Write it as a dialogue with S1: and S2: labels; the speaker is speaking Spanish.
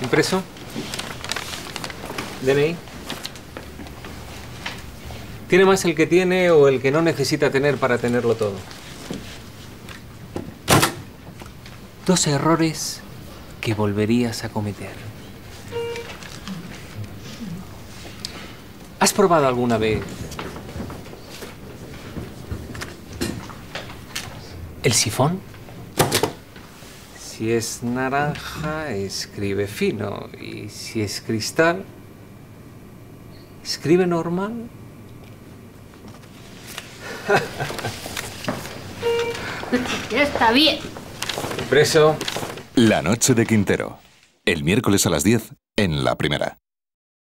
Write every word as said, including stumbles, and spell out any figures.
S1: ¿Impreso? D N I. ¿Tiene más el que tiene o el que no necesita tener para tenerlo todo? Dos errores que volverías a cometer. ¿Has probado alguna vez el sifón? Si es naranja, escribe fino. Y si es cristal, escribe normal.
S2: Ya está bien.
S1: Impreso.
S3: La noche de Quintero. El miércoles a las diez en La Primera.